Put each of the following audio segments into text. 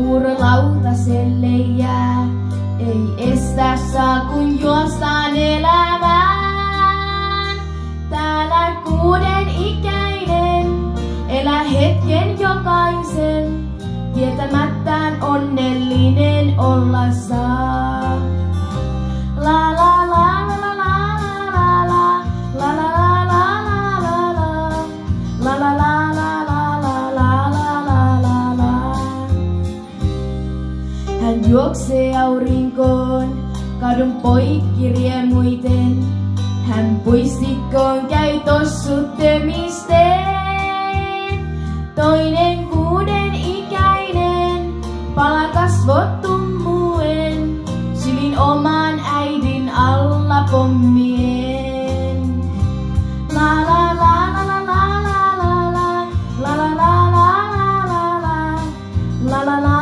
kuuro lautaselle jää. Ei estä saa kun juostaan elämään. Täällä 6-ikäinen elää hetken jokaisen. Tietämättään onnellinen olla saa. La la la la la la la la la la la la la la la. Hän juoksee aurinkoon, kadun poikki riemuiten. Hän puistikkoon käy tossuttemisteen. Toinen 6-ikäinen palaa kasvot tummuen. Sylin oman äidin alla pommien. La la la la la la la la la la la la la la la la la.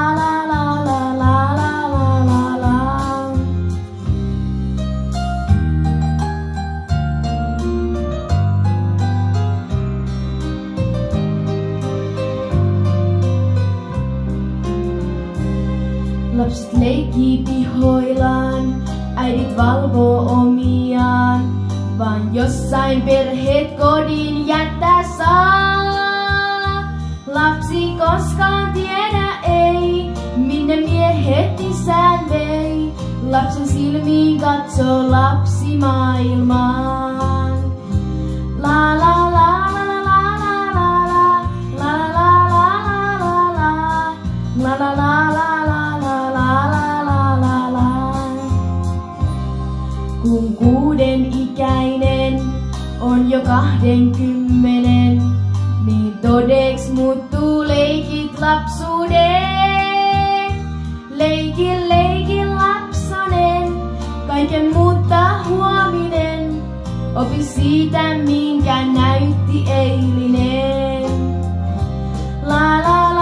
Lapset leikkii pihoillaan, äidit valvoo omiaan. Vaan jossain perheet kodin jättää saa. Lapsi koskaan tiedä ei, minne miehet isän vei. Lapsen silmiin katsoo lapsi maailmaan. La la la la la la la la la la la la la la. Kun 6-ikäinen on jo 20, niin todeks muuttuu leikit lapsuuden. Leikin lapsonen, kaiken muuttaa huominen. Opi siitä, minkä näytti eilinen. La la